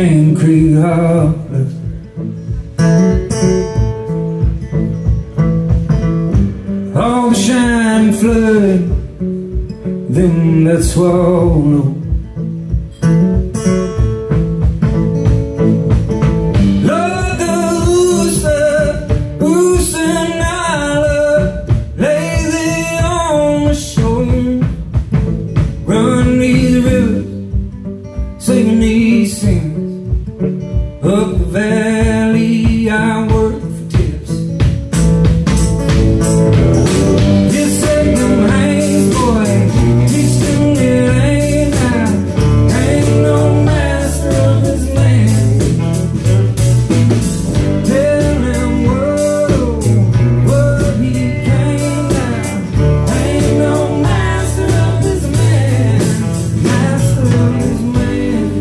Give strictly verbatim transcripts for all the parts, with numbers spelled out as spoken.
Cane Creek Harbors. All the shine flood, them that swallow. Lord, the Ooster, Ooster Nyla, lazy on the shore. Run these rivers, singing these sings. Up the valley I work for tips. You said them hangs, boy, teach them it ain't now. Ain't no master of this land. Tell him whoa, what he came now. Ain't no master of this man, master of this man.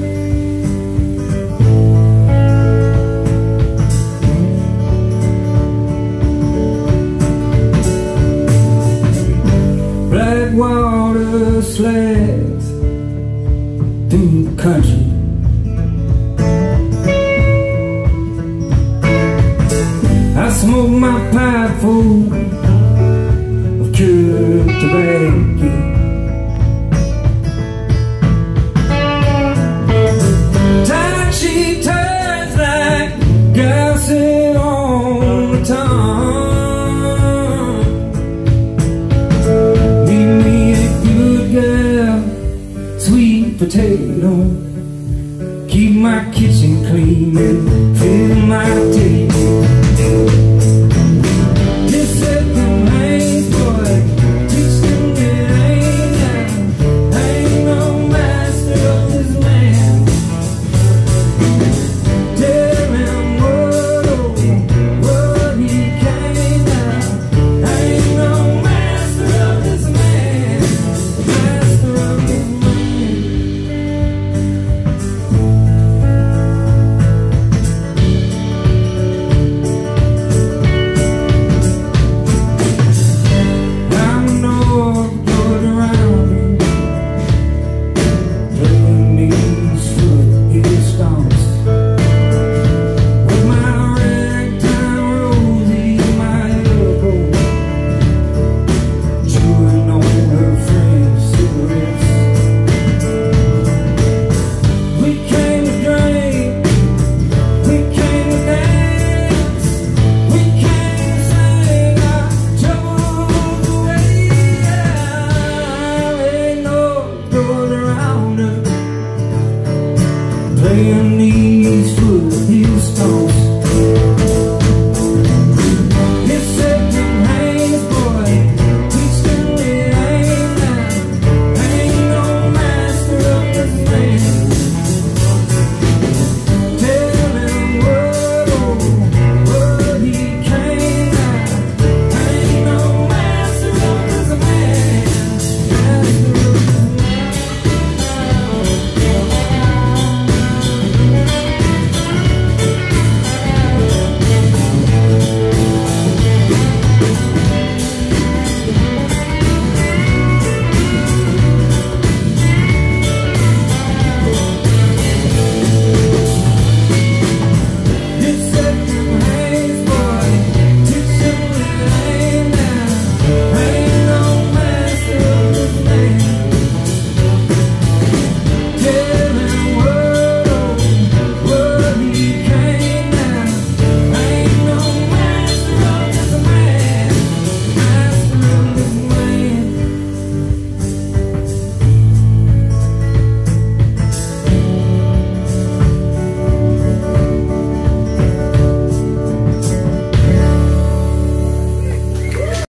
Blackwater sleds through the country. I smoke my pipe full of cured tobacco. Tight she turns like gossip on the tongue. Sweet potato.